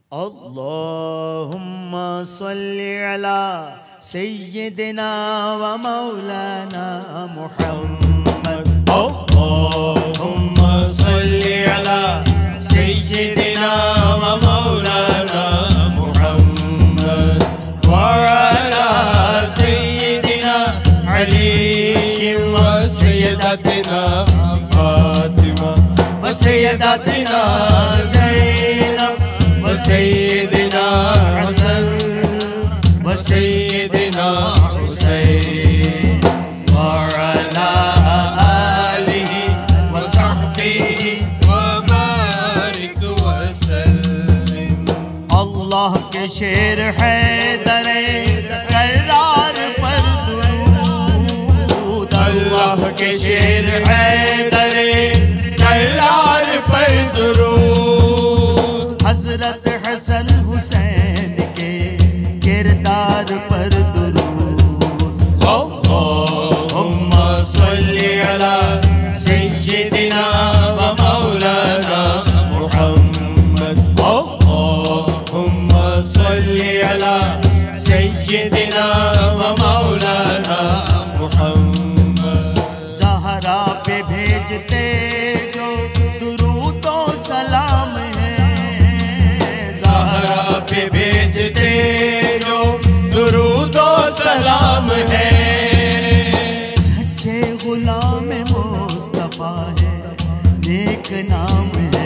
اللهم صل على سيدنا ومولانا محمد. اللهم صل على سيدنا ومولانا محمد وعلى سيدنا علي وسيدتنا فاطمة وسيدتنا زينب وسيدنا حسن وسيدنا حسين وعلى آله وصحبه وبارك وسلم. اللہ کے شیر حیدر کرار پر درود. اللہ کے شیر حیدر کرار پر درود. حضرت حسن حسین کے کردار پر درود. اللہم صلی علی سیدنا و مولانا محمد. اللہم صلی علی سیدنا و مولانا محمد. زہرا پہ بھیجتے جو درود و سلام ہے. زہرا پہ بھیجتے جو درود و سلام ہے. سچے غلام مصطفیٰ ہے نیک نام ہے.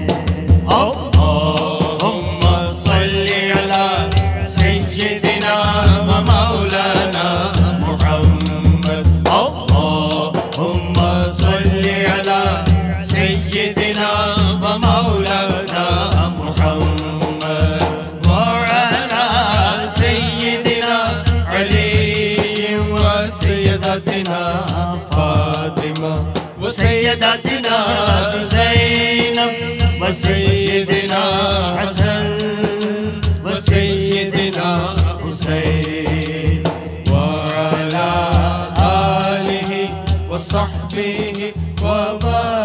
اللہم صلی علی سیدنا و مولانا محمد. اللہم صلی علی سیدنا و مولانا محمد وعلى سيدنا علي وسيدتنا فاطمة وسيدتنا زينب وسيدنا حسن وسيدنا حسين وعلى آله وصحبه وبارك